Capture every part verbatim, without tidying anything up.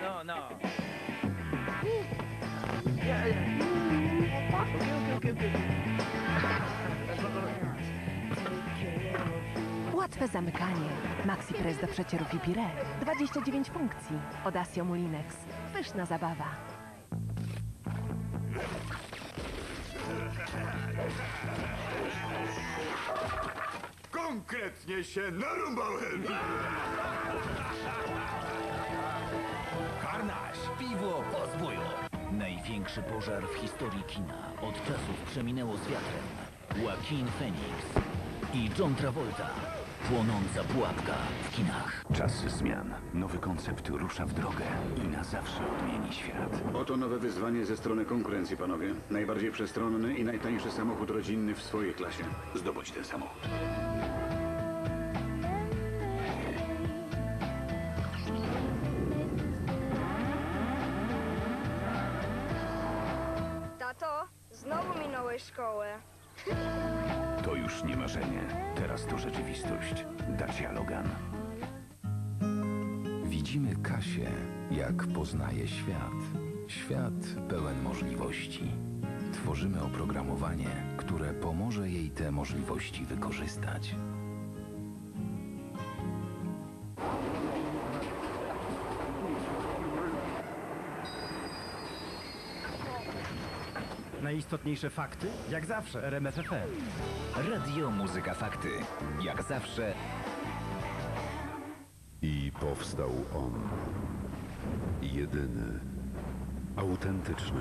no, no. Ja, ja. Okej, okej, okej, okej. Łatwe zamykanie. Maxi Press do przecierów i pire. dwadzieścia dziewięć funkcji. Od Asio Mulinex. Pyszna zabawa. Konkretnie się narąbałem! Harnaś, piwo po zboju. Największy pożar w historii kina. Od czasów przeminęło z wiatrem. Joaquin Phoenix i John Travolta. Płonąca pułapka w kinach. Czas zmian. Nowy koncept rusza w drogę i na zawsze odmieni świat. Oto nowe wyzwanie ze strony konkurencji, panowie. Najbardziej przestronny i najtańszy samochód rodzinny w swojej klasie. Zdobądź ten samochód. Tato, znowu minąłeś szkołę. To już nie marzenie. Teraz to rzeczywistość. Dacia Logan. Widzimy Kasię, jak poznaje świat. Świat pełen możliwości. Tworzymy oprogramowanie, które pomoże jej te możliwości wykorzystać. Najistotniejsze fakty? Jak zawsze, R M F F M. Radio Muzyka Fakty. Jak zawsze. I powstał on. Jedyny. Autentyczny.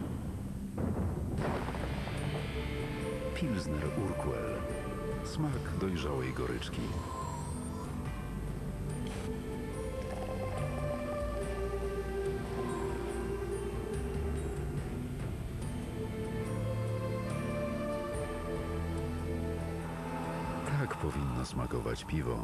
Pilsner Urquell. Smak dojrzałej goryczki. Tak powinno smakować piwo.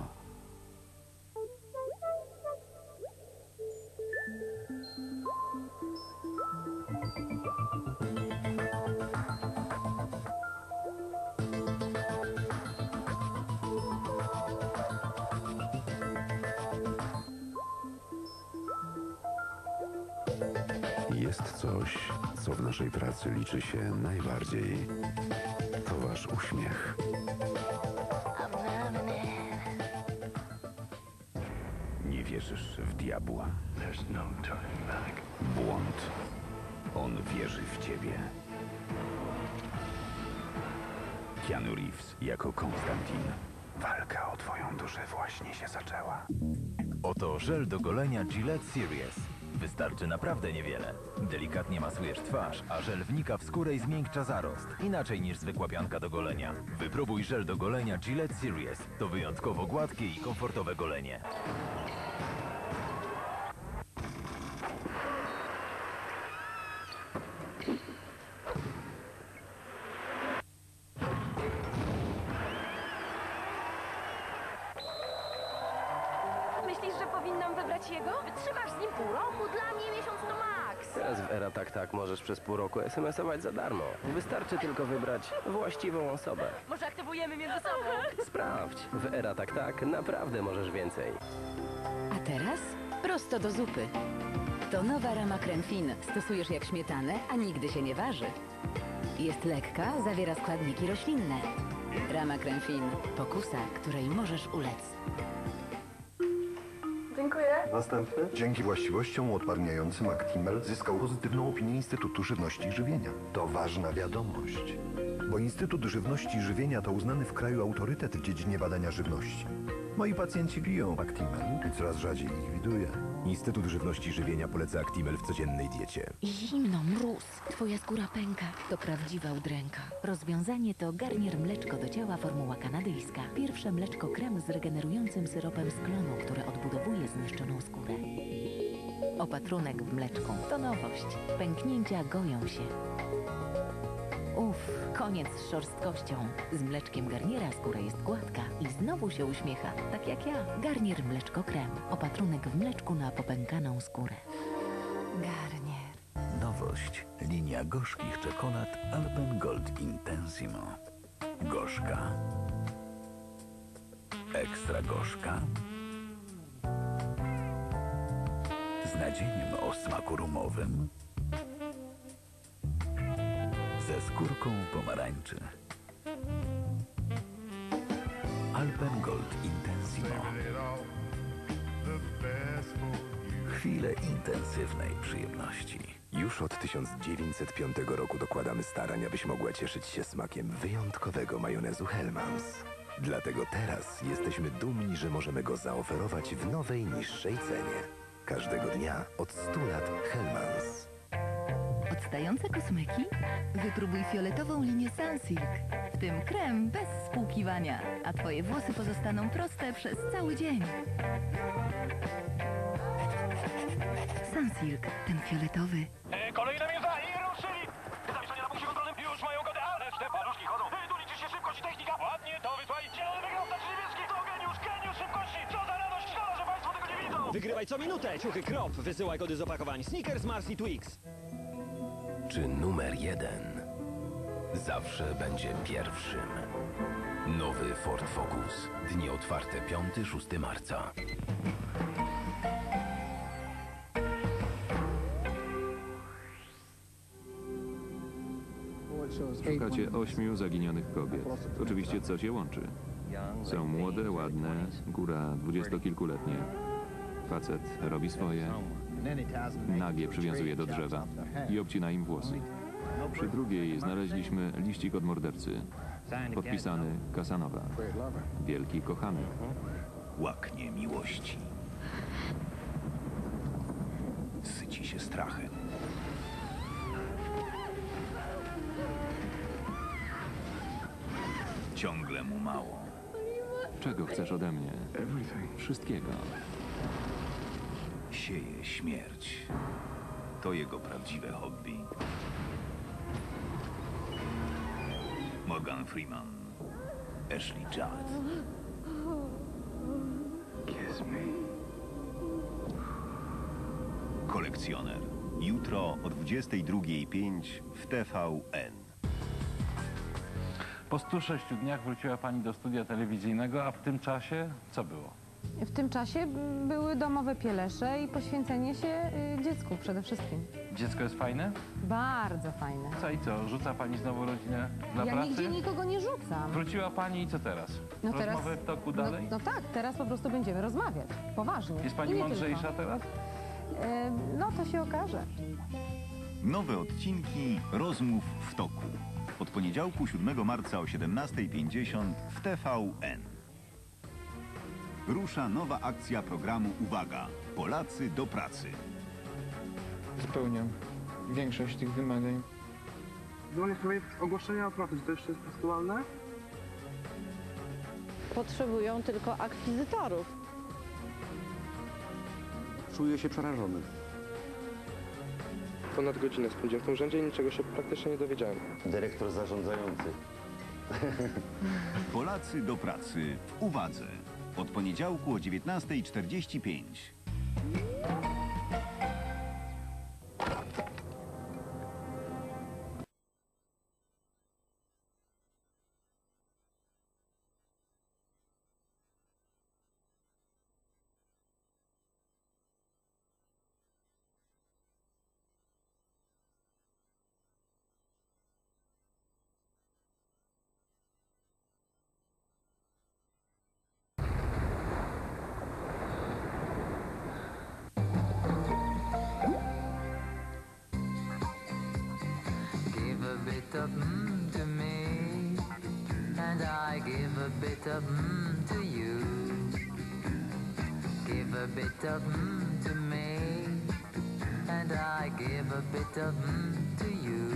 Jest coś, co w naszej pracy liczy się najbardziej. To wasz uśmiech. Nie wierzysz w diabła? Błąd. On wierzy w ciebie. Keanu Reeves jako Konstantin. Walka o twoją duszę właśnie się zaczęła. Oto żel do golenia Gillette Series. Wystarczy naprawdę niewiele. Delikatnie masujesz twarz, a żel wnika w skórę i zmiękcza zarost. Inaczej niż zwykła pianka do golenia. Wypróbuj żel do golenia Gillette Series. To wyjątkowo gładkie i komfortowe golenie. Myślisz, że powinnam wybrać jego? Wytrzymasz z nim pół roku? Dla mnie miesiąc to maks. Teraz w Era Tak Tak możesz przez pół roku es em esować za darmo. Wystarczy tylko wybrać właściwą osobę. Może aktywujemy między sobą? Sprawdź, w Era Tak Tak naprawdę możesz więcej. A teraz prosto do zupy. To nowa rama Cremfin. Stosujesz jak śmietanę, a nigdy się nie waży. Jest lekka, zawiera składniki roślinne. Rama Cremfin. Pokusa, której możesz ulec. Dziękuję. Następny. Dzięki właściwościom uodparniającym Actimel zyskał pozytywną opinię Instytutu Żywności i Żywienia. To ważna wiadomość, bo Instytut Żywności i Żywienia to uznany w kraju autorytet w dziedzinie badania żywności. Moi pacjenci piją Actimel i coraz rzadziej ich widuję. Instytut Żywności i Żywienia poleca Actimel w codziennej diecie. Zimno, mróz. Twoja skóra pęka. To prawdziwa udręka. Rozwiązanie to Garnier Mleczko do ciała formuła kanadyjska. Pierwsze mleczko krem z regenerującym syropem z klonu, które odbudowuje zniszczoną skórę. Opatrunek w mleczku to nowość. Pęknięcia goją się. Uff, koniec z szorstkością. Z mleczkiem Garniera skóra jest gładka i znowu się uśmiecha, tak jak ja. Garnier Mleczko Krem. Opatrunek w mleczku na popękaną skórę. Garnier. Nowość. Linia gorzkich czekolad Alpen Gold Intensimo. Gorzka. Ekstra gorzka. z nadzieniem o smaku rumowym. Ze skórką pomarańczy. Alpengold Intensimo. Chwile intensywnej przyjemności. Już od tysiąc dziewięćset piątego roku dokładamy starań, abyś mogła cieszyć się smakiem wyjątkowego majonezu Hellmann's. Dlatego teraz jesteśmy dumni, że możemy go zaoferować w nowej, niższej cenie. Każdego dnia od stu lat Hellmann's. Odstające kosmyki? Wypróbuj fioletową linię Sunsilk. W tym krem bez spłukiwania, a twoje włosy pozostaną proste przez cały dzień. Sunsilk, ten fioletowy. E, kolejne mięsa i ruszyli! Zamieszania na punkcie kontrolnym już mają godę, ale te paluszki chodzą. E, tu liczy się szybkość i technika. Ładnie to wysłali. Zielony wygrał, znaczy niebieski. To geniusz, geniusz szybkości. Co za radość, szkoda, że państwo tego nie widzą. Wygrywaj co minutę, ciuchy Krop. Wysyłaj kody z opakowań Snickers, Mars i Twix. Czy numer jeden zawsze będzie pierwszym? Nowy Ford Focus. Dni otwarte piątego do szóstego marca. Szukacie ośmiu zaginionych kobiet. Oczywiście coś je łączy. Są młode, ładne, góra dwudziestokilkuletnie. Facet robi swoje, nagie przywiązuje do drzewa i obcina im włosy. Przy drugiej znaleźliśmy liścik od mordercy. Podpisany Casanova. Wielki kochany. Łaknie miłości. Syci się strachem. Ciągle mu mało. Czego chcesz ode mnie? Wszystkiego. Sieje śmierć. To jego prawdziwe hobby. Morgan Freeman. Ashley Judd. Kiss me. Kolekcjoner. Jutro o dwudziestej drugiej pięć w T V N. Po stu sześciu dniach wróciła pani do studia telewizyjnego, a w tym czasie co było? W tym czasie były domowe pielesze i poświęcenie się y, dziecku przede wszystkim. Dziecko jest fajne? Bardzo fajne. Co i co? Rzuca pani znowu rodzinę dla ja pracy? nigdzie nikogo nie rzucam. Wróciła pani i co teraz? No Rozmowy teraz, w toku dalej? No, no tak, teraz po prostu będziemy rozmawiać. Poważnie. Jest pani I nie mądrzejsza tylko. teraz? E, no to się okaże. Nowe odcinki Rozmów w toku. Od poniedziałku siódmego marca o siedemnastej pięćdziesiąt w T V N. Rusza nowa akcja programu Uwaga! Polacy do pracy. Spełniam większość tych wymagań. Dzwonię w sprawie ogłoszenia o pracę. Czy to jeszcze jest aktualne? Potrzebują tylko akwizytorów. Czuję się przerażony. Ponad godzinę spędziłem w tym urzędzie i niczego się praktycznie nie dowiedziałem. Dyrektor zarządzający. Polacy do pracy w Uwadze. Od poniedziałku o dziewiętnastej czterdzieści pięć. of mm to me, and I give a bit of mm to you. Give a bit of mm to me, and I give a bit of mm to you.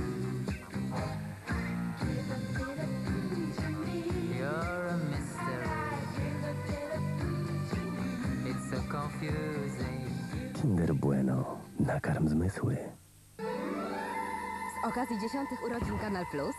You're a mystery. It's so confusing. Kinder Bueno. Nakarm zmysły. Z okazji dziesiątych urodzin Kanal Plus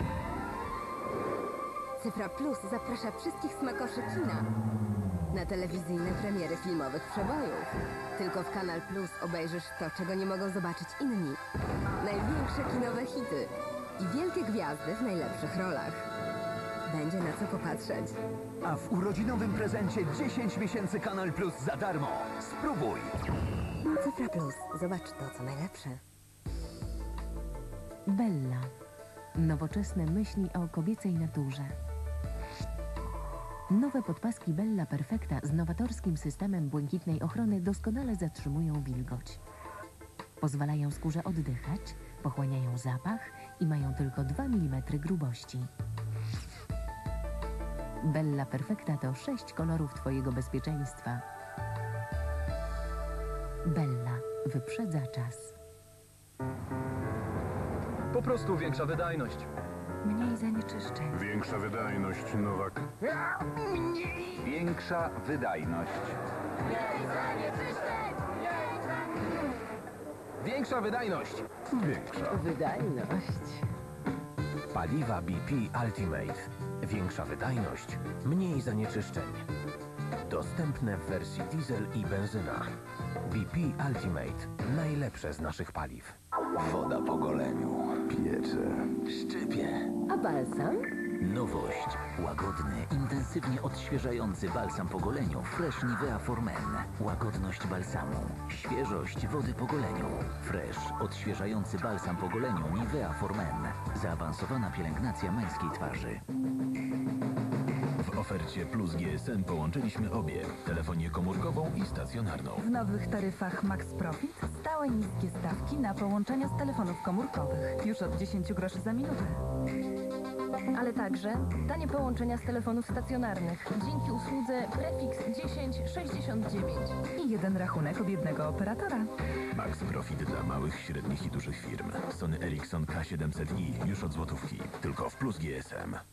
Cyfra Plus zaprasza wszystkich smakoszy kina na telewizyjne premiery filmowych przebojów. Tylko w Kanal Plus obejrzysz to, czego nie mogą zobaczyć inni. Największe kinowe hity i wielkie gwiazdy w najlepszych rolach. Będzie na co popatrzeć. A w urodzinowym prezencie dziesięć miesięcy Kanal Plus za darmo. Spróbuj! Cyfra Plus. Zobacz to, co najlepsze. Bella. Nowoczesne myśli o kobiecej naturze. Nowe podpaski Bella Perfecta z nowatorskim systemem błękitnej ochrony doskonale zatrzymują wilgoć. Pozwalają skórze oddychać, pochłaniają zapach i mają tylko dwa milimetry grubości. Bella Perfecta to sześć kolorów Twojego bezpieczeństwa. Bella wyprzedza czas. Po prostu większa wydajność. Mniej zanieczyszczeń. Większa wydajność, Nowak. Większa wydajność. Większa wydajność. Większa. Wydajność. Paliwa B P Ultimate. Większa wydajność, mniej zanieczyszczeń. Dostępne w wersji diesel i benzyna. B P Ultimate. Najlepsze z naszych paliw. Woda po goleniu. Piecze. Szczypie. A balsam? Nowość. Łagodny, intensywnie odświeżający balsam po goleniu Fresh Nivea for Men. Łagodność balsamu. Świeżość wody po goleniu. Fresh. Odświeżający balsam po goleniu Nivea for Men. Zaawansowana pielęgnacja męskiej twarzy. W ofercie Plus G S M połączyliśmy obie. Telefonię komórkową i stacjonarną. W nowych taryfach Max Profit stałe niskie stawki na połączenia z telefonów komórkowych. Już od dziesięć groszy za minutę. Ale także tanie połączenia z telefonów stacjonarnych dzięki usłudze Prefix dziesięć sześćdziesiąt dziewięć. I jeden rachunek od jednego operatora. Max Profit dla małych, średnich i dużych firm. Sony Ericsson K siedemset i już od złotówki. Tylko w Plus G S M.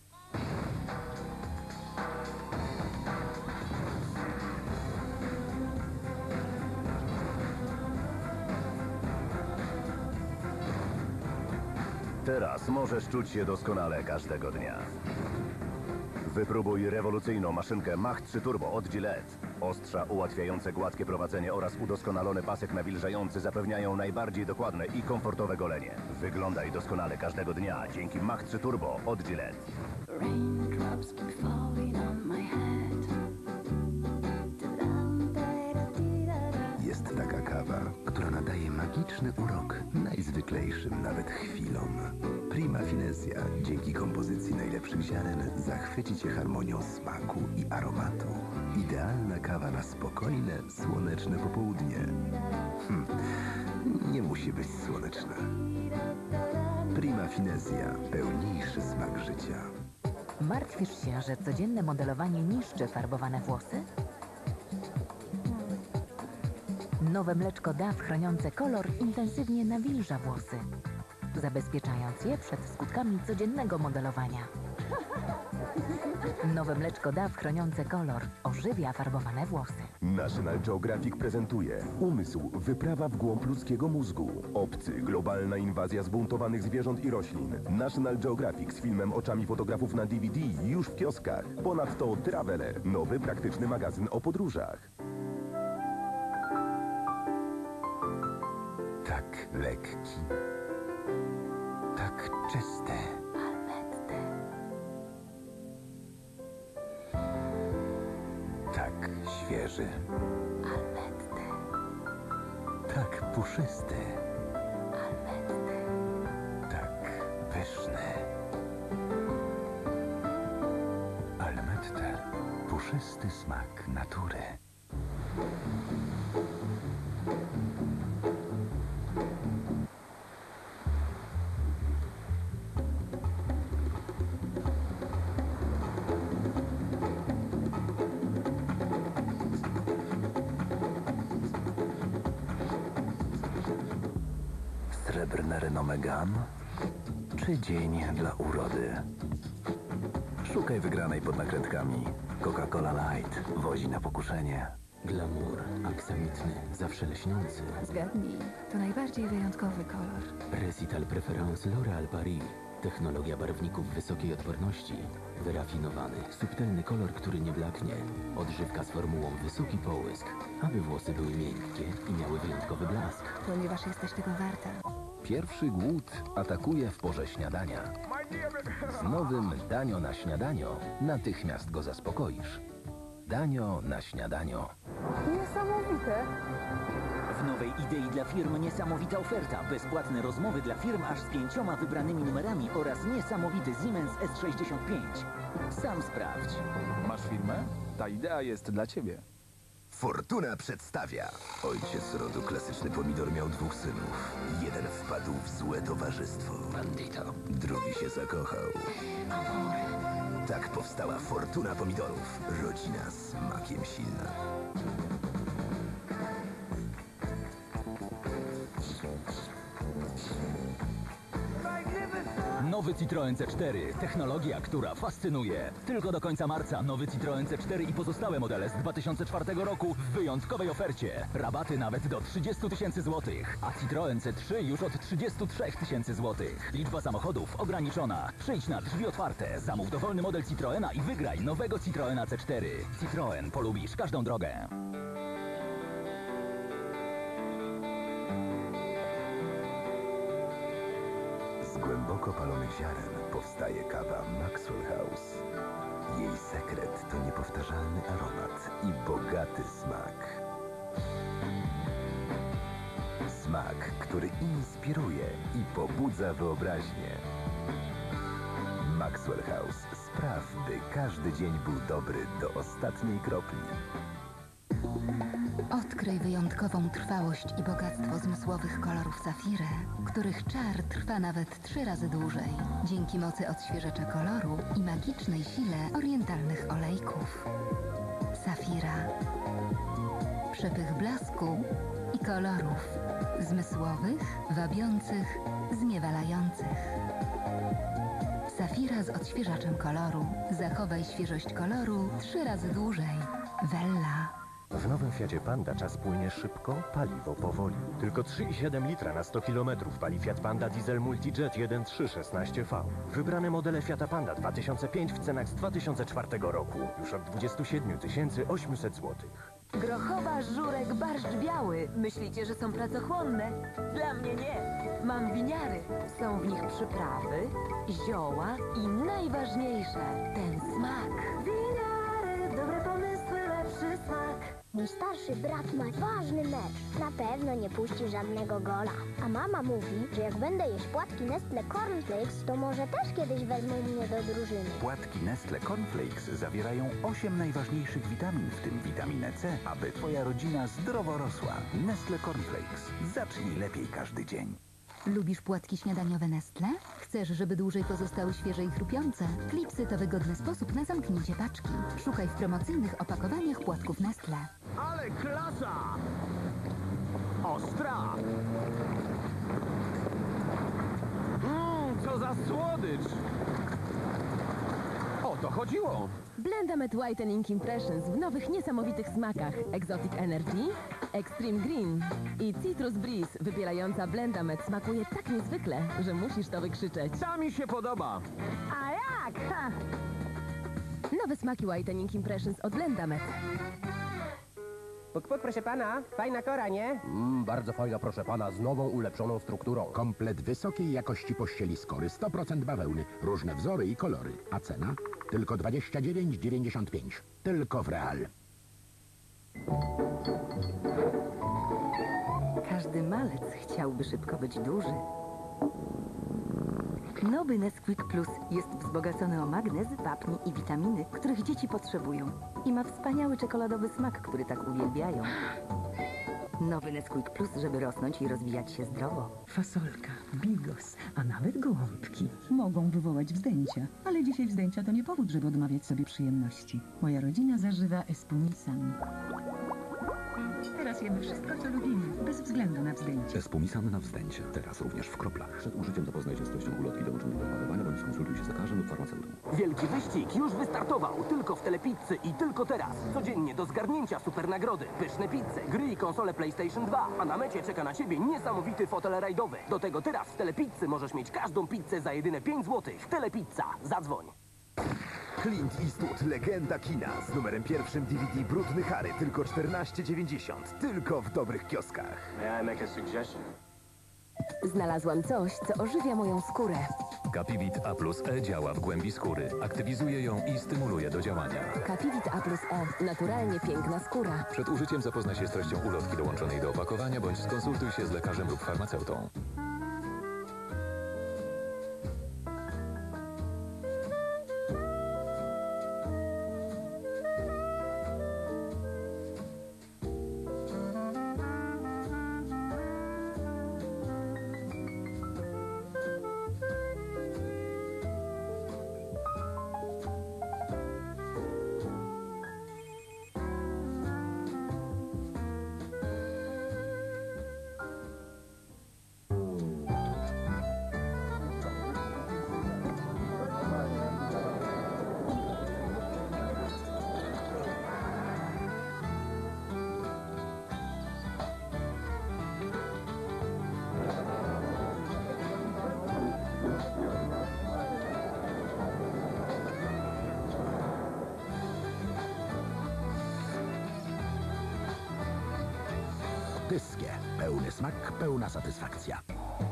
Teraz możesz czuć się doskonale każdego dnia. Wypróbuj rewolucyjną maszynkę Mach trzy Turbo od Gillette. Ostrza ułatwiające gładkie prowadzenie oraz udoskonalony pasek nawilżający zapewniają najbardziej dokładne i komfortowe golenie. Wyglądaj doskonale każdego dnia dzięki Mach trzy Turbo od Gillette. Jest taka kawa, która nadaje magiczny urok najzwyklejszym nawet chwilom. Prima Finesia dzięki kompozycji najlepszych ziaren zachwyci Cię harmonią smaku i aromatu. Idealna kawa na spokojne, słoneczne popołudnie. Hm, nie musi być słoneczna. Prima Finesia, pełniejszy smak życia. Martwisz się, że codzienne modelowanie niszczy farbowane włosy? Nowe mleczko D A W chroniące kolor intensywnie nawilża włosy, zabezpieczając je przed skutkami codziennego modelowania. Nowe mleczko D A W chroniące kolor ożywia farbowane włosy. National Geographic prezentuje Umysł, wyprawa w głąb ludzkiego mózgu. Obcy, globalna inwazja zbuntowanych zwierząt i roślin. National Geographic z filmem oczami fotografów na D V D już w kioskach. Ponadto Traveler, nowy praktyczny magazyn o podróżach. Tak lekki, tak czysty. Tak świeży. Tak puszysty. Tak pyszny. Almette. Puszysty smak natury. Srebrne Renault Megane czy dzień dla urody? Szukaj wygranej pod nakrętkami. Coca-Cola Light wozi na pokuszenie. Glamour, aksamitny, zawsze lśniący. Zgadnij, to najbardziej wyjątkowy kolor. Recital Preference L'Oréal Paris. Technologia barwników wysokiej odporności. Wyrafinowany, subtelny kolor, który nie blaknie. Odżywka z formułą wysoki połysk, aby włosy były miękkie i miały wyjątkowy blask. Ponieważ jesteś tego warta. Pierwszy głód atakuje w porze śniadania. Z nowym Danio na śniadanio natychmiast go zaspokoisz. Danio na śniadanio. Niesamowite. W nowej idei dla firm niesamowita oferta. Bezpłatne rozmowy dla firm aż z pięcioma wybranymi numerami oraz niesamowity Siemens S sześćdziesiąt pięć. Sam sprawdź. Masz firmę? Ta idea jest dla ciebie. Fortuna przedstawia. Ojciec rodu klasyczny pomidor miał dwóch synów. Jeden wpadł w złe towarzystwo. Bandito. Drugi się zakochał. Tak powstała Fortuna pomidorów. Rodzina smakiem silna. Nowy Citroen C cztery. Technologia, która fascynuje. Tylko do końca marca nowy Citroen C cztery i pozostałe modele z dwa tysiące czwartego roku w wyjątkowej ofercie. Rabaty nawet do trzydziestu tysięcy złotych. A Citroen C trzy już od trzydziestu trzech tysięcy złotych. Liczba samochodów ograniczona. Przyjdź na drzwi otwarte. Zamów dowolny model Citroena i wygraj nowego Citroena C cztery. Citroen. Polubisz każdą drogę. Z głęboko palonych ziaren powstaje kawa Maxwell House. Jej sekret to niepowtarzalny aromat i bogaty smak. Smak, który inspiruje i pobudza wyobraźnię. Maxwell House. Spraw, by każdy dzień był dobry do ostatniej kropli. Odkryj wyjątkową trwałość i bogactwo zmysłowych kolorów Safiry, których czar trwa nawet trzy razy dłużej, dzięki mocy odświeżacza koloru i magicznej sile orientalnych olejków. Safira. Przepych blasku i kolorów. Zmysłowych, wabiących, zniewalających. Safira z odświeżaczem koloru. Zachowaj świeżość koloru trzy razy dłużej. Wella. W nowym Fiacie Panda czas płynie szybko, paliwo powoli. Tylko trzy i siedem litra na sto kilometrów pali Fiat Panda Diesel Multijet jeden trzy szesnaście V. Wybrane modele Fiata Panda dwa tysiące pięć w cenach z dwa tysiące czwartego roku. Już od dwudziestu siedmiu tysięcy osiemset złotych. Grochowa, żurek, barszcz biały. Myślicie, że są pracochłonne? Dla mnie nie. Mam winiary. Są w nich przyprawy, zioła i najważniejsze, ten smak. Winiary, dobre pomysły, lepszy smak. Mój starszy brat ma ważny mecz. Na pewno nie puści żadnego gola. A mama mówi, że jak będę jeść płatki Nestle Cornflakes, to może też kiedyś wezmą mnie do drużyny. Płatki Nestle Cornflakes zawierają osiem najważniejszych witamin, w tym witaminę C, aby twoja rodzina zdrowo rosła. Nestle Cornflakes. Zacznij lepiej każdy dzień. Lubisz płatki śniadaniowe Nestle? Chcesz, żeby dłużej pozostały świeże i chrupiące? Klipsy to wygodny sposób na zamknięcie paczki. Szukaj w promocyjnych opakowaniach płatków Nestle. Ale klasa! Ostra! Mmm, co za słodycz! O to chodziło! Blendamet Whitening Impressions w nowych niesamowitych smakach. Exotic Energy, Extreme Green i Citrus Breeze. Wypierająca Blendamet smakuje tak niezwykle, że musisz to wykrzyczeć. Ta mi się podoba! A jak? Ha! Nowe smaki Whitening Impressions od Blendamet. Puk, puk, proszę pana, fajna kora, nie? Mm, bardzo fajna, proszę pana, z nową, ulepszoną strukturą. Komplet wysokiej jakości pościeli z kory, sto procent bawełny, różne wzory i kolory. A cena? Tylko dwadzieścia dziewięć dziewięćdziesiąt pięć. Tylko w Real. Każdy malec chciałby szybko być duży. Nowy Nesquik Plus jest wzbogacony o magnez, wapń i witaminy, których dzieci potrzebują. I ma wspaniały czekoladowy smak, który tak uwielbiają. Nowy Nesquik Plus, żeby rosnąć i rozwijać się zdrowo. Fasolka, bigos, a nawet gołąbki mogą wywołać wzdęcia. Ale dzisiaj wzdęcia to nie powód, żeby odmawiać sobie przyjemności. Moja rodzina zażywa Espumisan. Teraz jemy wszystko, co lubimy, bez względu na wzdęcie. Espumisan na wzdęcie. Teraz również w kroplach. Przed użyciem zapoznaj się z treścią ulotki dołączonej do opakowania, bądź skonsultuj się z lekarzem lub farmaceutą. Wielki wyścig już wystartował. Tylko w Telepizzy i tylko teraz. Codziennie do zgarnięcia super nagrody. Pyszne pizze, gry i konsole PlayStation dwa. A na mecie czeka na ciebie niesamowity fotel rajdowy. Do tego teraz w Telepizzy możesz mieć każdą pizzę za jedyne pięć złotych. Telepizza. Zadzwoń. Clint Eastwood, legenda kina. Z numerem pierwszym D V D Brudny Harry. Tylko czternaście dziewięćdziesiąt. Tylko w dobrych kioskach. May I make a suggestion? Znalazłam coś, co ożywia moją skórę. Capivit A plus E działa w głębi skóry, aktywizuje ją i stymuluje do działania. Capivit A plus E. Naturalnie piękna skóra. Przed użyciem zapoznaj się z treścią ulotki dołączonej do opakowania, bądź skonsultuj się z lekarzem lub farmaceutą. Tyskie. Pełny smak, pełna satysfakcja.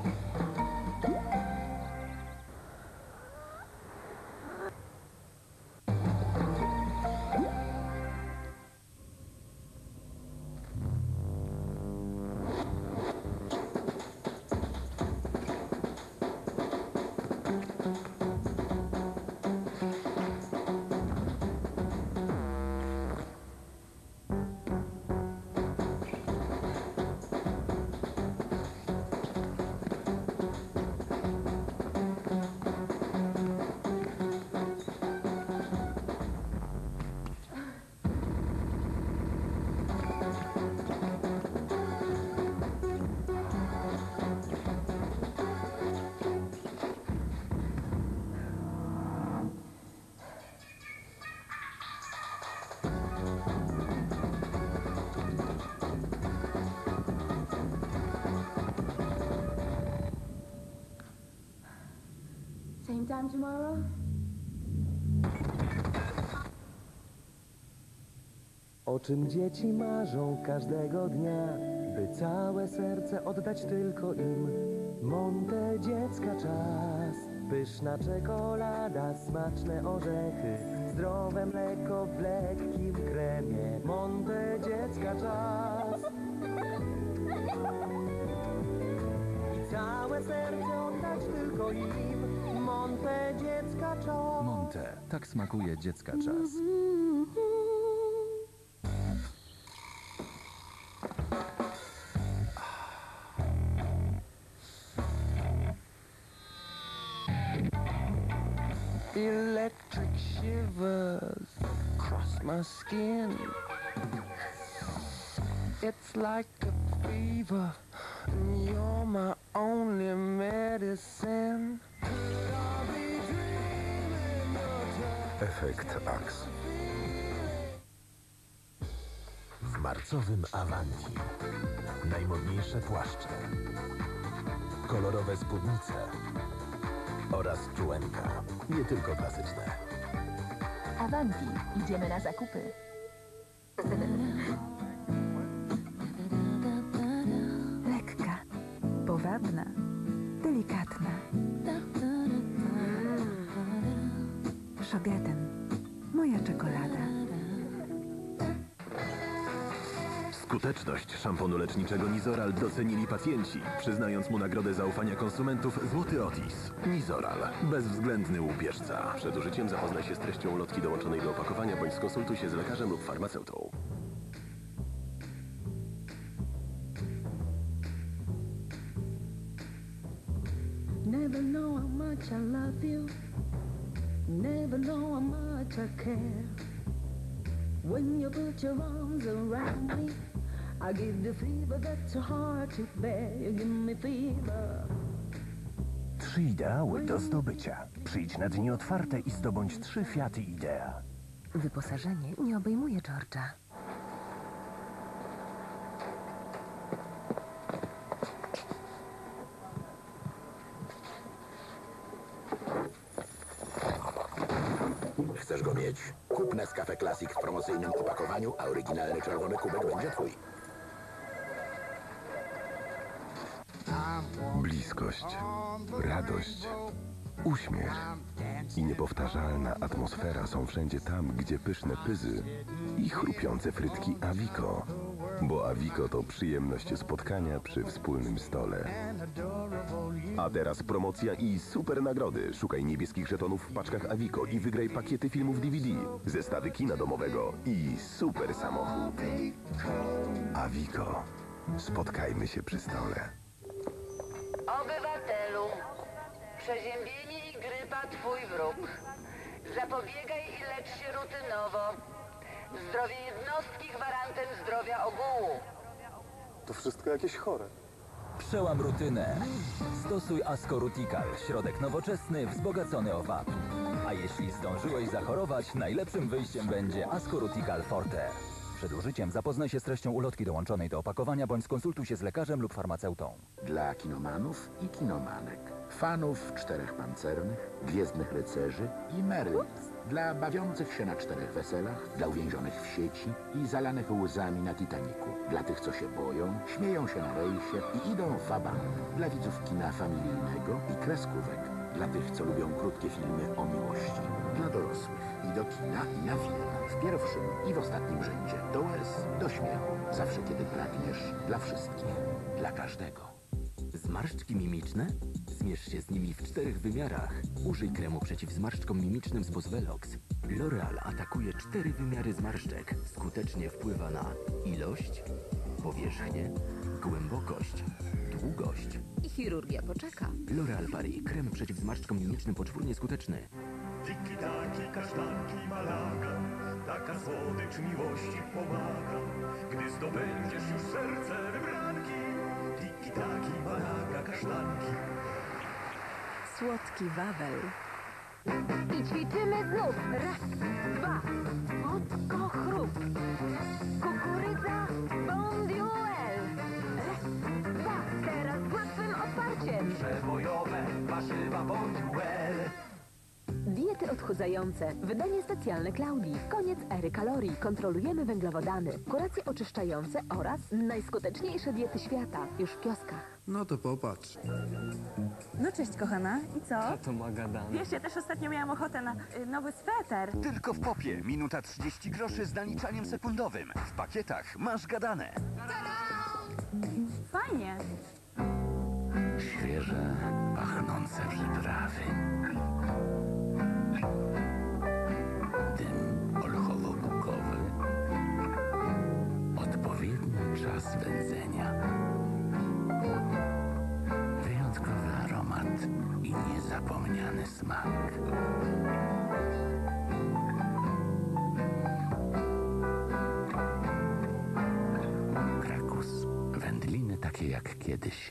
Same time tomorrow? O czym dzieci marzą każdego dnia, by całe serce oddać tylko im. Monte dziecka czas, pyszna czekolada, smaczne orzechy, zdrowe mleko w lekkim kremie. Monte dziecka czas. I całe serce oddać tylko im. Monte dziecka czas. Monte. Tak smakuje dziecka czas. Electric shivers across my skin. It's like a fever, and you're my only medicine. Efekt Axe. W marcowym Avanti. Najmodniejsze płaszcze. Kolorowe spódnice. Oraz czułenka. Nie tylko klasyczne. Avanti. Idziemy na zakupy. Lekka, powabna, delikatna. Szogeten. Moja czekolada. Skuteczność szamponu leczniczego Nizoral docenili pacjenci, przyznając mu nagrodę zaufania konsumentów Złoty Otis. Nizoral. Bezwzględny łupieżca. Przed użyciem zapoznaj się z treścią ulotki dołączonej do opakowania, bądź skonsultuj się z lekarzem lub farmaceutą. Never know how much I love you. Never know how much I care. When you put your arms around me, I give the fever that's so hard to bear. You give me fever. Trzy ideały do zdobycia. Przyjdź na dni otwarte i zdobądź trzy Fiaty Idea. Wyposażenie nie obejmuje George'a. Chcesz go mieć? Kup Nescafe Classic w promocyjnym opakowaniu, a oryginalny czerwony kubek będzie twój. Bliskość, radość, uśmiech i niepowtarzalna atmosfera są wszędzie tam, gdzie pyszne pyzy i chrupiące frytki Avico. Bo Avico to przyjemność spotkania przy wspólnym stole. A teraz promocja i super nagrody. Szukaj niebieskich żetonów w paczkach Avico i wygraj pakiety filmów D V D, zestawy kina domowego i super samochód. Avico. Spotkajmy się przy stole. Obywatelu, przeziębienie i grypa twój wróg. Zapobiegaj i lecz się rutynowo. Zdrowie jednostki gwarantem zdrowia ogółu. To wszystko jakieś chore. Przełam rutynę. Stosuj Ascorutical, środek nowoczesny wzbogacony o wapń. A jeśli zdążyłeś zachorować, najlepszym wyjściem będzie Ascorutical Forte. Przed użyciem zapoznaj się z treścią ulotki dołączonej do opakowania, bądź skonsultuj się z lekarzem lub farmaceutą. Dla kinomanów i kinomanek, fanów czterech pancernych, gwiezdnych rycerzy i Meryl. Dla bawiących się na czterech weselach, dla uwięzionych w sieci i zalanych łzami na Titaniku. Dla tych, co się boją, śmieją się na rejsie i idą w wabank. Dla widzów kina familijnego i kreskówek. Dla tych, co lubią krótkie filmy o miłości. Dla dorosłych i do kina, i na film. W pierwszym i w ostatnim rzędzie. Do łez, do śmiechu. Zawsze, kiedy pragniesz. Dla wszystkich. Dla każdego. Zmarszczki mimiczne? Zmierz się z nimi w czterech wymiarach. Użyj kremu przeciw zmarszczkom mimicznym z Bosvelox. L'Oreal atakuje cztery wymiary zmarszczek. Skutecznie wpływa na ilość, powierzchnię, głębokość, długość. I chirurgia poczeka. L'Oreal Paris. Krem przeciw zmarszczkom mimicznym poczwórnie skuteczny. Tiki-taki, kasztanki, malaga, taka słodycz miłości pomaga. Gdy zdobędziesz już serce wybranki, tiki-taki, malaga, kasztanki. Słodki Wawel. I ćwiczymy znów. Raz, dwa, mocno chrup. Kukurydza, bonduel. Raz, dwa, teraz z łatwym oparciem. Przebojowe warzywa bonduel. Diety odchudzające. Wydanie specjalne Klaudii. Koniec ery kalorii. Kontrolujemy węglowodany. Kuracje oczyszczające oraz najskuteczniejsze diety świata. Już w kioskach. No to popatrz. No cześć, kochana. I co? To ma gadane. Wiesz, ja też ostatnio miałam ochotę na y, nowy sweter. Tylko w Popie. Minuta trzydzieści groszy z naliczaniem sekundowym. W pakietach masz gadane. Fajnie. Świeże, pachnące przyprawy. Dym olchowo-bukowy. Odpowiedni czas wędzenia. Wyjątkowy aromat i niezapomniany smak. Krakus. Wędliny takie jak kiedyś.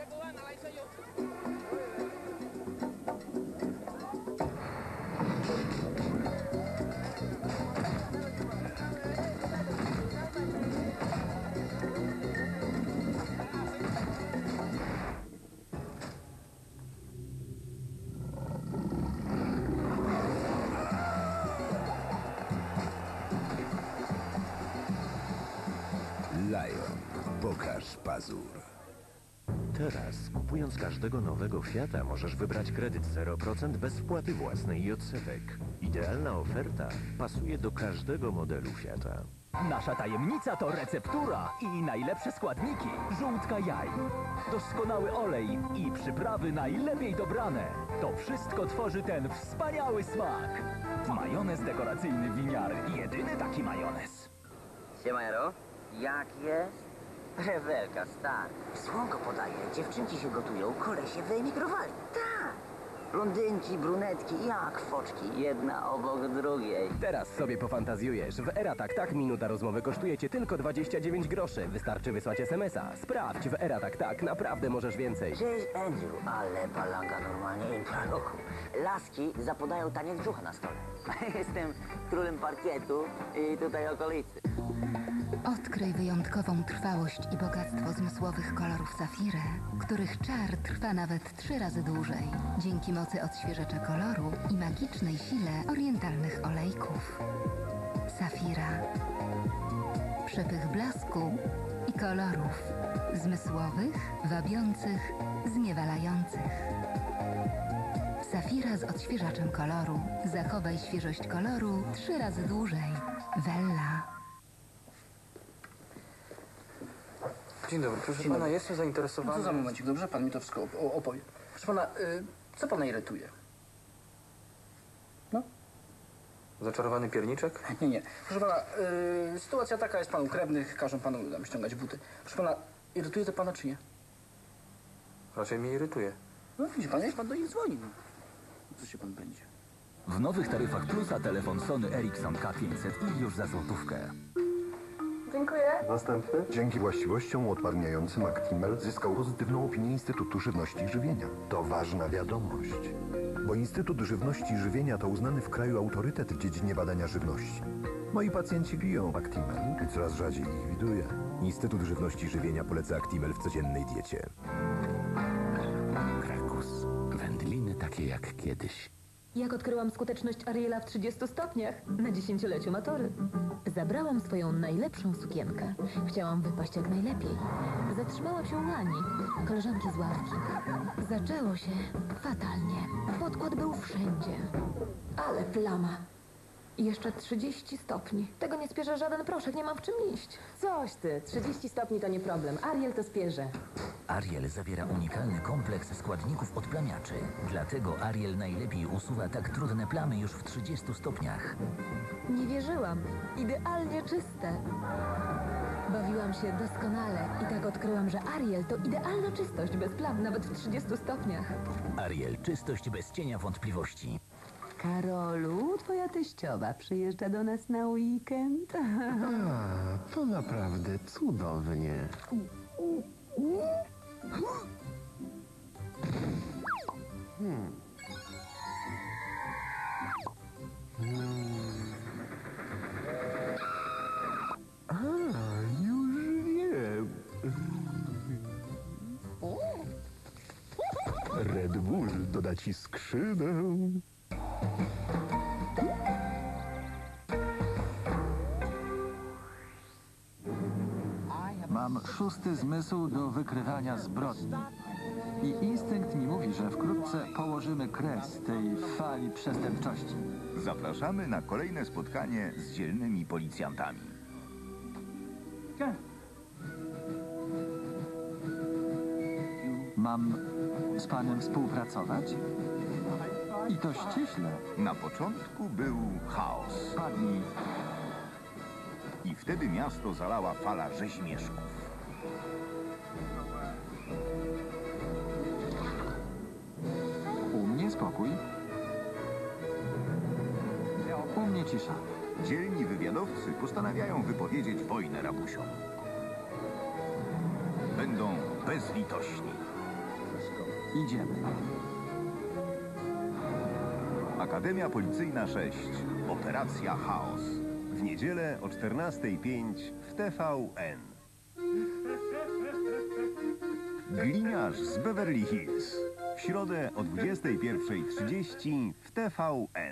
Lion. Pokaż pazur. Teraz, kupując każdego nowego Fiata, możesz wybrać kredyt zero procent bez wpłaty własnej i odsetek. Idealna oferta pasuje do każdego modelu Fiata. Nasza tajemnica to receptura i najlepsze składniki. Żółtka jaj, doskonały olej i przyprawy najlepiej dobrane. To wszystko tworzy ten wspaniały smak. Majonez dekoracyjny Winiary. Jedyny taki majonez. Siema, Jaro. Jak jest? Rewelka, stary. Słonko podaje, dziewczynki się gotują, kolesie wyemigrowali. Tak. Blondynki, brunetki, jak foczki, jedna obok drugiej. Teraz sobie pofantazjujesz. W Era Tak Tak minuta rozmowy kosztuje cię tylko dwadzieścia dziewięć groszy. Wystarczy wysłać es em es a. Sprawdź, w Era Tak Tak naprawdę możesz więcej. Cześć, Andrew, ale balanga normalnie impra roku. Laski zapodają taniec brzucha na stole. Jestem królem parkietu i tutaj okolicy. Odkryj wyjątkową trwałość i bogactwo zmysłowych kolorów Safirę, których czar trwa nawet trzy razy dłużej, dzięki mocy odświeżacza koloru i magicznej sile orientalnych olejków. Safira. Przepych blasku i kolorów. Zmysłowych, wabiących, zniewalających. Safira z odświeżaczem koloru. Zachowaj świeżość koloru trzy razy dłużej. Wella. Dzień dobry, proszę Dzień pana, dobry. jestem zainteresowany... No to za momencik, dobrze? Pan mi to wszystko op- opowie. Proszę pana, y, co pana irytuje? No? Zaczarowany pierniczek? Nie, nie. Proszę pana, y, sytuacja taka jest, pan u krewnych, każą panu tam ściągać buty. Proszę pana, irytuje to pana czy nie? Raczej mnie irytuje. No widzi pan, niech pan do nich dzwoni, no. Co się pan będzie? W nowych taryfach Plusa telefon Sony Ericsson K pięćset i już za złotówkę. Dziękuję. Następny. Dzięki właściwościom uodparniającym Actimel zyskał pozytywną opinię Instytutu Żywności i Żywienia. To ważna wiadomość. Bo Instytut Żywności i Żywienia to uznany w kraju autorytet w dziedzinie badania żywności. Moi pacjenci piją Actimel i coraz rzadziej ich widuję. Instytut Żywności i Żywienia poleca Actimel w codziennej diecie. Krakus. Wędliny takie jak kiedyś. Jak odkryłam skuteczność Ariela w trzydziestu stopniach na dziesięcioleciu matory. Zabrałam swoją najlepszą sukienkę. Chciałam wypaść jak najlepiej. Zatrzymałam się u Lani, koleżanki z ławki. Zaczęło się fatalnie. Podkład był wszędzie. Ale plama. I jeszcze trzydzieści stopni. Tego nie spierze żaden proszek, nie mam w czym iść. Coś ty, trzydzieści stopni to nie problem. Ariel to spierze. Ariel zawiera unikalny kompleks składników odplamiaczy. Dlatego Ariel najlepiej usuwa tak trudne plamy już w trzydziestu stopniach. Nie wierzyłam. Idealnie czyste. Bawiłam się doskonale i tak odkryłam, że Ariel to idealna czystość bez plam nawet w trzydziestu stopniach. Ariel, czystość bez cienia wątpliwości. Karolu, twoja teściowa przyjeżdża do nas na weekend. A, to naprawdę cudownie. Hmm. A, już wiem. Red Bull doda ci skrzydeł. Mam szósty zmysł do wykrywania zbrodni. I instynkt mi mówi, że wkrótce położymy kres tej fali przestępczości. Zapraszamy na kolejne spotkanie z dzielnymi policjantami. Mam z panem współpracować? I to ściśle. Na początku był chaos. Padnij. I wtedy miasto zalała fala rzeźmieszków. U mnie spokój. U mnie cisza. Dzielni wywiadowcy postanawiają wypowiedzieć wojnę rabusiom. Będą bezlitośni. Idziemy. Akademia Policyjna sześć. Operacja Chaos. W niedzielę o czternastej pięć w T V N. Gliniarz z Beverly Hills. W środę o dwudziestej pierwszej trzydzieści w T V N.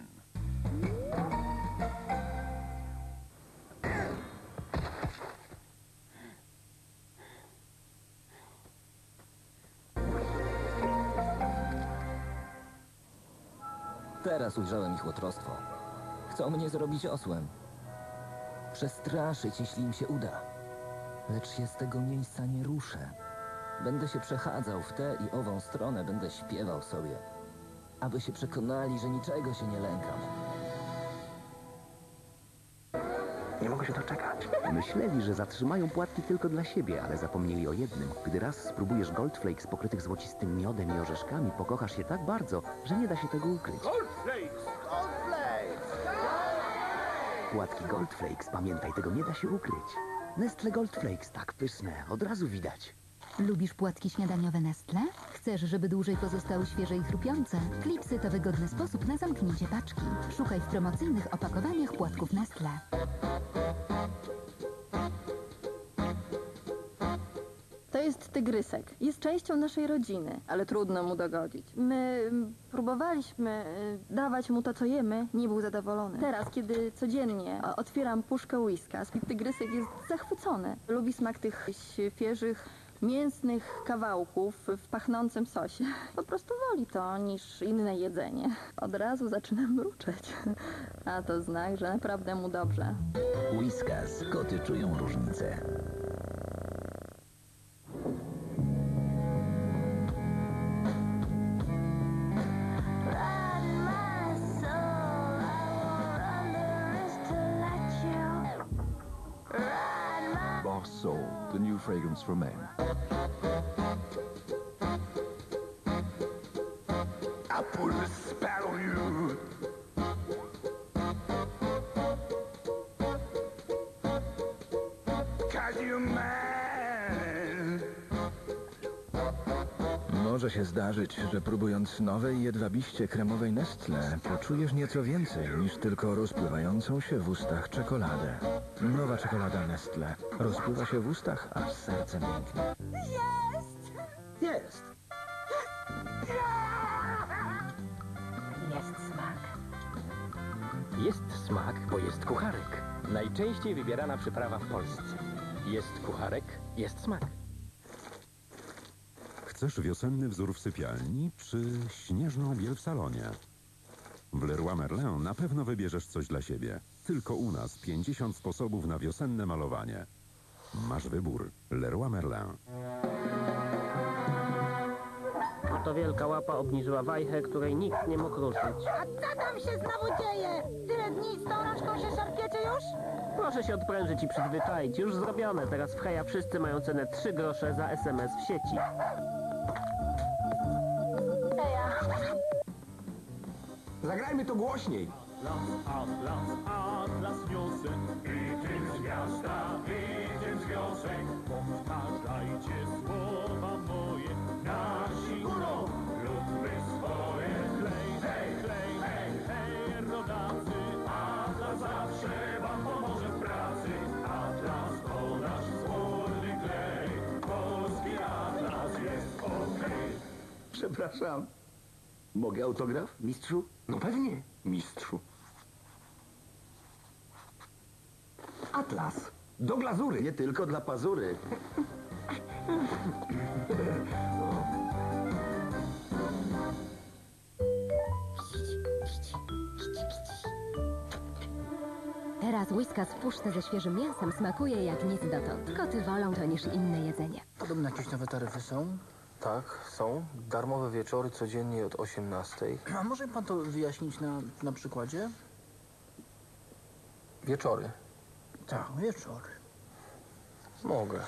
Teraz ujrzałem ich łotrostwo. Chcą mnie zrobić osłem. Przestraszyć, jeśli im się uda. Lecz się z tego miejsca nie ruszę. Będę się przechadzał w tę i ową stronę, będę śpiewał sobie. Aby się przekonali, że niczego się nie lękam. Nie mogę się doczekać. Myśleli, że zatrzymają płatki tylko dla siebie, ale zapomnieli o jednym. Gdy raz spróbujesz Goldflakes pokrytych złocistym miodem i orzeszkami, pokochasz je tak bardzo, że nie da się tego ukryć. Goldflakes! Goldflakes! Płatki Goldflakes, pamiętaj, tego nie da się ukryć. Nestle Goldflakes, tak pyszne, od razu widać. Lubisz płatki śniadaniowe Nestle? Chcesz, żeby dłużej pozostały świeże i chrupiące? Klipsy to wygodny sposób na zamknięcie paczki. Szukaj w promocyjnych opakowaniach płatków Nestle. To jest tygrysek. Jest częścią naszej rodziny, ale trudno mu dogodzić. My mm, próbowaliśmy y, dawać mu to, co jemy, nie był zadowolony. Teraz, kiedy codziennie o, otwieram puszkę Whiskas, tygrysek jest zachwycony. Lubi smak tych świeżych, mięsnych kawałków w pachnącym sosie. Po prostu woli to niż inne jedzenie. Od razu zaczyna mruczeć. A to znak, że naprawdę mu dobrze. Whiskas. Koty czują różnicę. Boss Soul, the new fragrance for men. I put a spell on you. Cause you're mine. Może się zdarzyć, że próbując nowej jedwabiście kremowej Nestle, poczujesz nieco więcej niż tylko rozpływającą się w ustach czekoladę. Nowa czekolada Nestle rozpływa się w ustach, aż serce mięknie. Jest! Jest! Jest smak. Jest smak, bo jest kucharek. Najczęściej wybierana przyprawa w Polsce. Jest kucharek, jest smak. Chcesz wiosenny wzór w sypialni, czy śnieżną biel w salonie? W Leroy Merlin na pewno wybierzesz coś dla siebie. Tylko u nas pięćdziesiąt sposobów na wiosenne malowanie. Masz wybór. Leroy Merlin. Oto wielka łapa obniżyła wajchę, której nikt nie mógł ruszyć. A co tam się znowu dzieje? Tyle dni z tą rączką się szarpiecie już? Proszę się odprężyć i przyzwyczaić. Już zrobione. Teraz w Heja wszyscy mają cenę trzy grosze za es em es w sieci. Zagrajmy to głośniej. Las, atlas, atlas niosę, idziemy z miasta, idziemy z wiosek. Powtarzajcie słowa moje, nasi górą, lubmy swoje. Klej, hej, klej, hej, hej, rodacy, atlas zawsze wam pomoże w pracy. Atlas to nasz wspólny klej, polski atlas jest okej. Przepraszam. Mogę autograf, mistrzu? No pewnie, mistrzu. Atlas. Do glazury. Nie tylko dla pazury. Teraz Whiskas w puszce ze świeżym mięsem smakuje jak nic dotąd. Koty wolą to niż inne jedzenie. Podobno jakieś nowe taryfy są? Tak, są. Darmowe wieczory codziennie od osiemnastej. A może pan to wyjaśnić na, na przykładzie? Wieczory. Tak, wieczory. Mogę.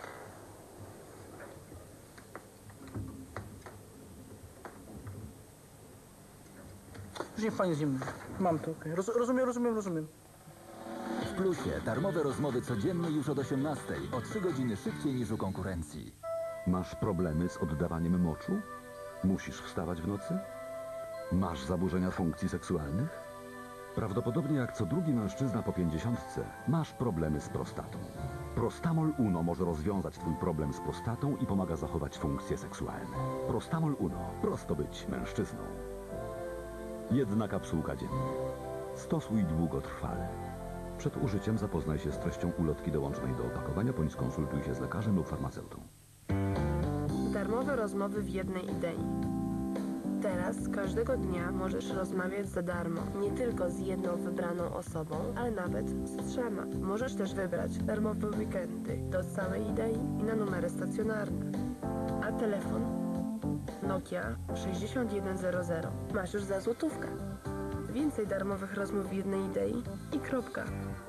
Już niech pani z nim... Mam to, okej. Roz, rozumiem, rozumiem, rozumiem. W Plusie darmowe rozmowy codziennie już od osiemnastej. O trzy godziny szybciej niż u konkurencji. Masz problemy z oddawaniem moczu? Musisz wstawać w nocy? Masz zaburzenia funkcji seksualnych? Prawdopodobnie jak co drugi mężczyzna po pięćdziesiątce masz problemy z prostatą. Prostamol Uno może rozwiązać twój problem z prostatą i pomaga zachować funkcje seksualne. Prostamol Uno. Prosto być mężczyzną. Jedna kapsułka dziennie. Stosuj długotrwale. Przed użyciem zapoznaj się z treścią ulotki dołączonej do opakowania, bądź skonsultuj się z lekarzem lub farmaceutą. Darmowe rozmowy w jednej idei. Teraz każdego dnia możesz rozmawiać za darmo. Nie tylko z jedną wybraną osobą, ale nawet z trzema. Możesz też wybrać darmowe weekendy do całej idei i na numery stacjonarne. A telefon? Nokia sześćdziesiąt jeden zero zero. Masz już za złotówkę. Więcej darmowych rozmów w jednej idei i kropka.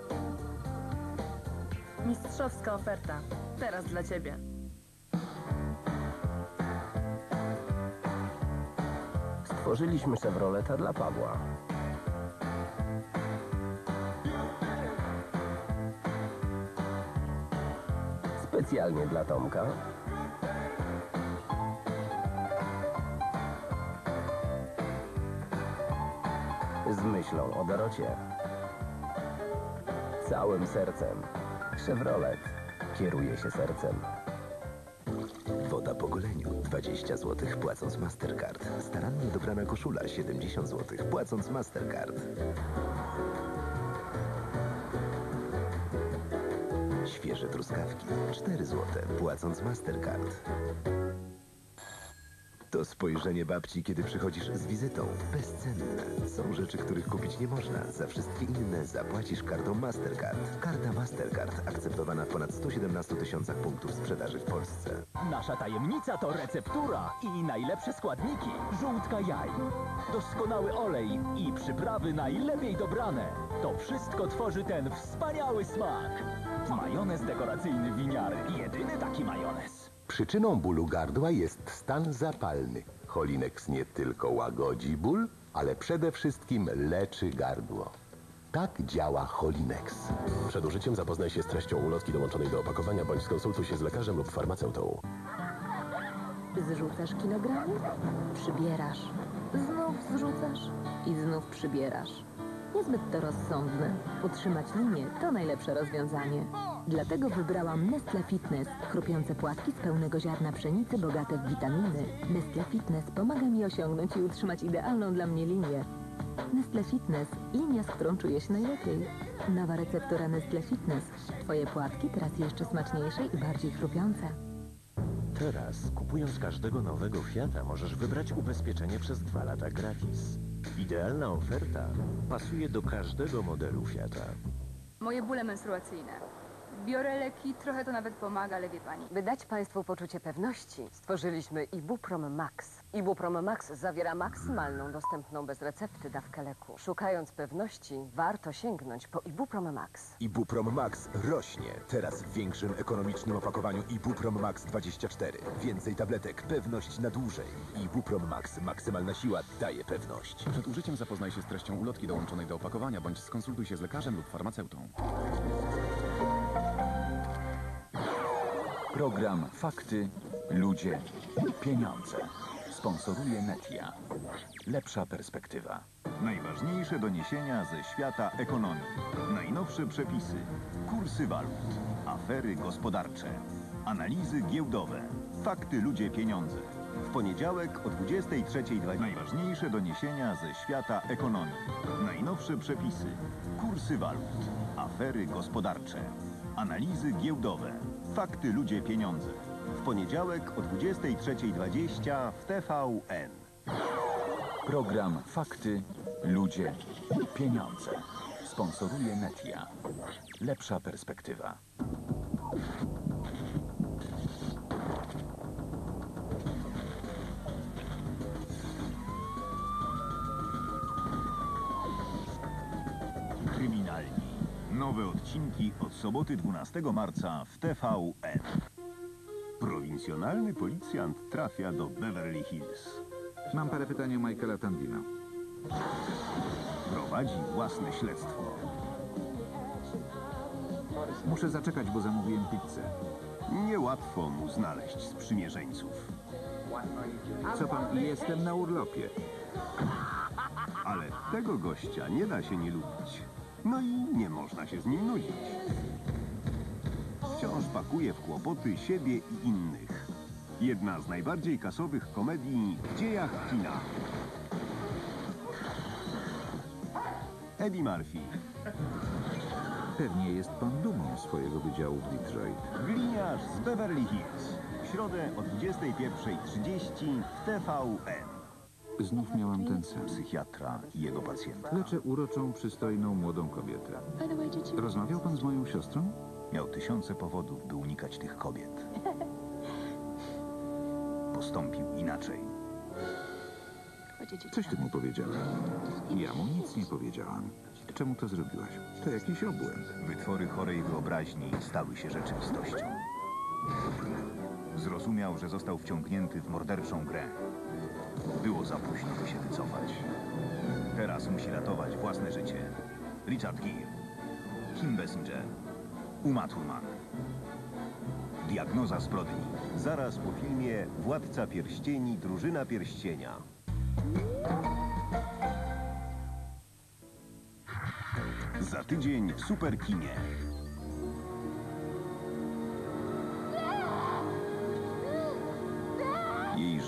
Mistrzowska oferta. Teraz dla ciebie. Stworzyliśmy Chevroleta dla Pawła. Specjalnie dla Tomka. Z myślą o Dorocie. Całym sercem. Chevrolet kieruje się sercem. Woda po goleniu dwadzieścia złotych płacąc Mastercard. Starannie dobrana koszula siedemdziesiąt złotych płacąc Mastercard. Świeże truskawki cztery złote płacąc Mastercard. To spojrzenie babci, kiedy przychodzisz z wizytą. Bezcenne. Są rzeczy, których kupić nie można. Za wszystkie inne zapłacisz kartą Mastercard. Karta Mastercard akceptowana w ponad sto siedemnastu tysiącach punktów sprzedaży w Polsce. Nasza tajemnica to receptura i najlepsze składniki. Żółtka jaj, doskonały olej i przyprawy najlepiej dobrane. To wszystko tworzy ten wspaniały smak. Majonez dekoracyjny Winiary. Jedyny taki majonez. Przyczyną bólu gardła jest stan zapalny. Cholinex nie tylko łagodzi ból, ale przede wszystkim leczy gardło. Tak działa Cholinex. Przed użyciem zapoznaj się z treścią ulotki dołączonej do opakowania, bądź skonsultuj się z lekarzem lub farmaceutą. Zrzucasz kilogramy? Przybierasz. Znów zrzucasz i znów przybierasz. Niezbyt to rozsądne. Utrzymać linię to najlepsze rozwiązanie. Dlatego wybrałam Nestle Fitness. Chrupiące płatki z pełnego ziarna pszenicy bogate w witaminy. Nestle Fitness pomaga mi osiągnąć i utrzymać idealną dla mnie linię. Nestle Fitness. Linia, z którą czuję się najlepiej. Nowa receptura Nestle Fitness. Twoje płatki teraz jeszcze smaczniejsze i bardziej chrupiące. Teraz, kupując każdego nowego Fiata, możesz wybrać ubezpieczenie przez dwa lata gratis. Idealna oferta pasuje do każdego modelu Fiata. Moje bóle menstruacyjne. Biorę leki, trochę to nawet pomaga, ale wie pani. By dać państwu poczucie pewności, stworzyliśmy Ibuprom Max. Ibuprom Max zawiera maksymalną dostępną bez recepty dawkę leku. Szukając pewności, warto sięgnąć po Ibuprom Max. Ibuprom Max rośnie. Teraz w większym ekonomicznym opakowaniu Ibuprom Max dwadzieścia cztery. Więcej tabletek, pewność na dłużej. Ibuprom Max, maksymalna siła daje pewność. Przed użyciem zapoznaj się z treścią ulotki dołączonej do opakowania, bądź skonsultuj się z lekarzem lub farmaceutą. Program Fakty, Ludzie, Pieniądze. Sponsoruje Netia. Lepsza perspektywa. Najważniejsze doniesienia ze świata ekonomii. Najnowsze przepisy. Kursy walut. Afery gospodarcze. Analizy giełdowe. Fakty, ludzie, pieniądze. W poniedziałek o dwudziestej trzeciej dwadzieścia. Najważniejsze doniesienia ze świata ekonomii. Najnowsze przepisy. Kursy walut. Afery gospodarcze. Analizy giełdowe. Fakty, ludzie, pieniądze. W poniedziałek o dwudziestej trzeciej dwadzieścia w T V N. Program Fakty, Ludzie, Pieniądze. Sponsoruje Netia. Lepsza perspektywa. Kryminalni. Nowe odcinki od soboty dwunastego marca w T V N. Prowincjonalny policjant trafia do Beverly Hills. Mam parę pytań o Michaela Tandina. Prowadzi własne śledztwo. Muszę zaczekać, bo zamówiłem pizzę. Niełatwo mu znaleźć sprzymierzeńców. Co pan? Jestem na urlopie. Ale tego gościa nie da się nie lubić. No i nie można się z nim nudzić. Wciąż pakuje w kłopoty siebie i innych. Jedna z najbardziej kasowych komedii w dziejach kina. Eddie Murphy. Pewnie jest pan dumą swojego wydziału w Detroit. Gliniarz z Beverly Hills. W środę o dwudziestej pierwszej trzydzieści w T V N. Znów miałam ten sen. Psychiatra i jego pacjenta. Leczę uroczą, przystojną, młodą kobietę. Rozmawiał pan z moją siostrą? Miał tysiące powodów, by unikać tych kobiet. Postąpił inaczej. Coś ty mu powiedziałem. Ja mu nic nie powiedziałam. Czemu to zrobiłaś? To jakiś obłęd. Wytwory chorej wyobraźni stały się rzeczywistością. Zrozumiał, że został wciągnięty w morderczą grę. Było za późno, by się wycofać. Teraz musi ratować własne życie. Richard Gere, Kim Basinger, Uma Thurman. Diagnoza zbrodni. Zaraz po filmie Władca Pierścieni, Drużyna Pierścienia. Za tydzień w Superkinie.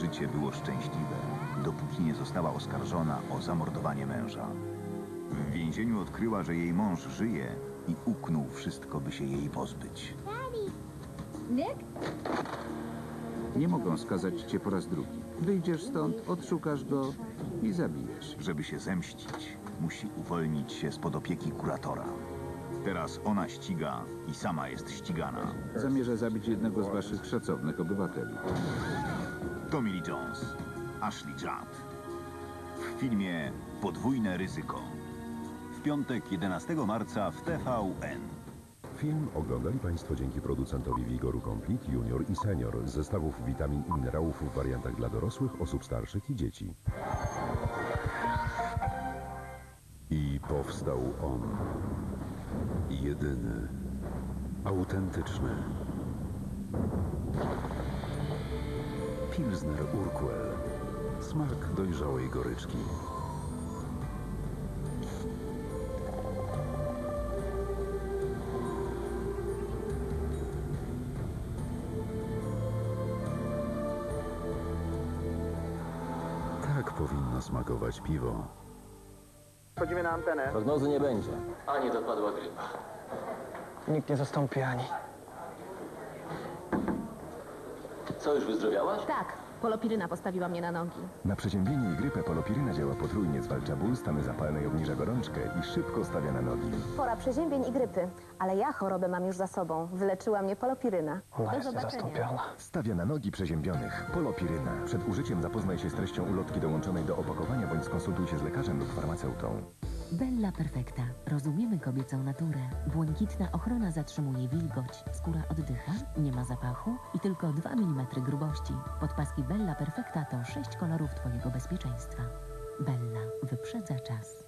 życie było szczęśliwe, dopóki nie została oskarżona o zamordowanie męża. W więzieniu odkryła, że jej mąż żyje i uknął wszystko, by się jej pozbyć. Nick? Nie mogą skazać cię po raz drugi. Wyjdziesz stąd, odszukasz go i zabijesz. Żeby się zemścić, musi uwolnić się spod opieki kuratora. Teraz ona ściga i sama jest ścigana. Zamierza zabić jednego z waszych szacownych obywateli. Tommy Lee Jones, Ashley Judd. W filmie Podwójne ryzyko. W piątek, jedenastego marca w T V N. Film oglądali Państwo dzięki producentowi Vigoru Complete Junior i Senior, zestawów witamin i minerałów w wariantach dla dorosłych, osób starszych i dzieci. I powstał on. Jedyny. Autentyczny. Pilsner Urquell. Smak dojrzałej goryczki. Tak powinno smakować piwo. Wchodzimy na antenę. Prognozy nie będzie. Ani dopadła grypa. Nikt nie zastąpi Ani. Co, już wyzdrowiałaś? Tak, polopiryna postawiła mnie na nogi. Na przeziębienie i grypę polopiryna działa potrójnie, zwalcza ból, stany zapalne i obniża gorączkę i szybko stawia na nogi. Pora przeziębień i grypy, ale ja chorobę mam już za sobą. Wyleczyła mnie polopiryna. Ona jest niezastąpiona. Stawia na nogi przeziębionych. Polopiryna. Przed użyciem zapoznaj się z treścią ulotki dołączonej do opakowania bądź skonsultuj się z lekarzem lub farmaceutą. Bella Perfecta. Rozumiemy kobiecą naturę. Błękitna ochrona zatrzymuje wilgoć. Skóra oddycha, nie ma zapachu i tylko dwa milimetry grubości. Podpaski Bella Perfecta to sześć kolorów Twojego bezpieczeństwa. Bella wyprzedza czas.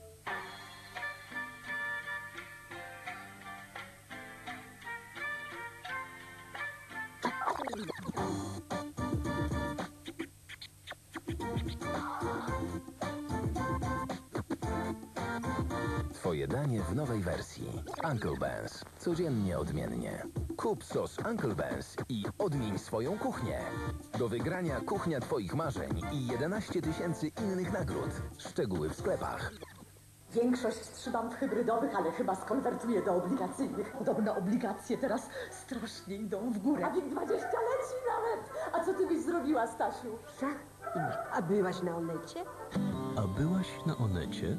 Twoje danie w nowej wersji. Uncle Ben's. Codziennie odmiennie. Kup sos Uncle Ben's i odmień swoją kuchnię. Do wygrania kuchnia Twoich marzeń i jedenaście tysięcy innych nagród. Szczegóły w sklepach. Większość trzymam w hybrydowych, ale chyba skonwertuję do obligacyjnych. Podobno obligacje teraz strasznie idą w górę. A WIG dwadzieścia leci nawet. A co ty byś zrobiła, Stasiu? Szach i mat. A byłaś na Onecie? A byłaś na Onecie?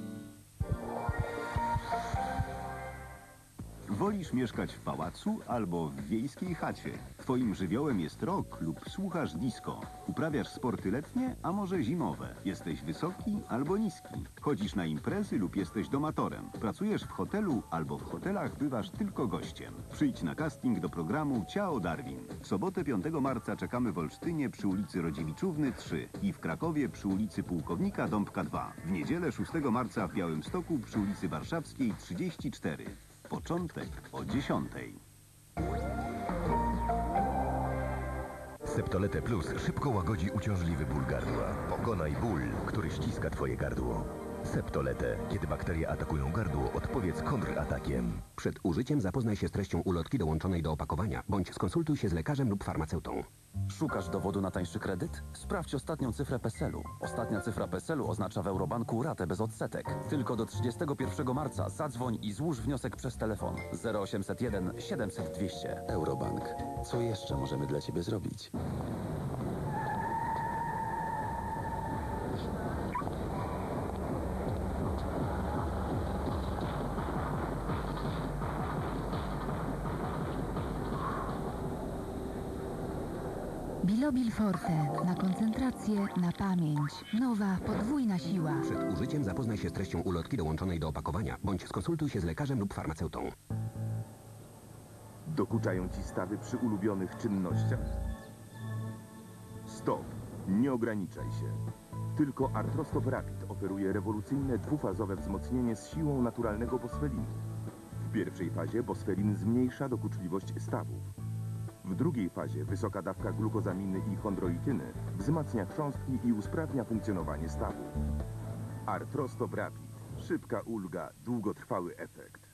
Wolisz mieszkać w pałacu albo w wiejskiej chacie? Twoim żywiołem jest rock lub słuchasz disco. Uprawiasz sporty letnie, a może zimowe. Jesteś wysoki albo niski. Chodzisz na imprezy lub jesteś domatorem. Pracujesz w hotelu albo w hotelach bywasz tylko gościem. Przyjdź na casting do programu Ciao Darwin. W sobotę piątego marca czekamy w Olsztynie przy ulicy Rodziewiczówny trzy i w Krakowie przy ulicy Pułkownika Dąbka dwa. W niedzielę szóstego marca w Białymstoku przy ulicy Warszawskiej trzydzieści cztery. Początek o dziesiątej. Septolete Plus szybko łagodzi uciążliwy ból gardła. Pokonaj ból, który ściska Twoje gardło. Septolete. Kiedy bakterie atakują gardło, odpowiedz kontratakiem. Przed użyciem zapoznaj się z treścią ulotki dołączonej do opakowania, bądź skonsultuj się z lekarzem lub farmaceutą. Szukasz dowodu na tańszy kredyt? Sprawdź ostatnią cyfrę PESEL-u. Ostatnia cyfra PESEL-u oznacza w Eurobanku ratę bez odsetek. Tylko do trzydziestego pierwszego marca zadzwoń i złóż wniosek przez telefon zero osiemset jeden siedemset dwieście. Eurobank. Co jeszcze możemy dla Ciebie zrobić? Bilobil Forte. Na koncentrację, na pamięć. Nowa, podwójna siła. Przed użyciem zapoznaj się z treścią ulotki dołączonej do opakowania, bądź skonsultuj się z lekarzem lub farmaceutą. Dokuczają Ci stawy przy ulubionych czynnościach? Stop! Nie ograniczaj się. Tylko Arthrostop Rapid oferuje rewolucyjne dwufazowe wzmocnienie z siłą naturalnego bosfelinu. W pierwszej fazie bosfelin zmniejsza dokuczliwość stawów. W drugiej fazie wysoka dawka glukozaminy i chondroityny wzmacnia chrząstki i usprawnia funkcjonowanie stawów. Arthrostop Rapid. Szybka ulga, długotrwały efekt.